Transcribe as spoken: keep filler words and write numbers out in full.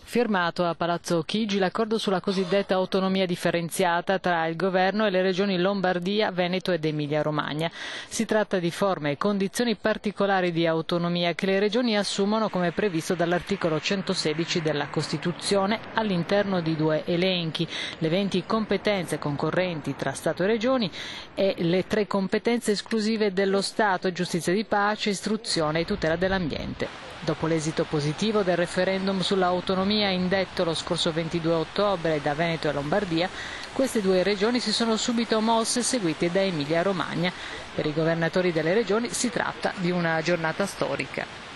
Firmato a Palazzo Chigi l'accordo sulla cosiddetta autonomia differenziata tra il governo e le regioni Lombardia, Veneto ed Emilia-Romagna. Si tratta di forme e condizioni particolari di autonomia che le regioni assumono come previsto dall'articolo centosedici della Costituzione all'interno di due elenchi: le venti competenze concorrenti tra Stato e regioni e le tre competenze esclusive dello Stato: giustizia di pace, istruzione e tutela dell'ambiente. Dopo l'esito positivo del referendum sull'autonomia indetto lo scorso ventidue ottobre da Veneto e Lombardia, queste due regioni si sono subito mosse, seguite da Emilia-Romagna. Per i governatori delle regioni si tratta di una giornata storica.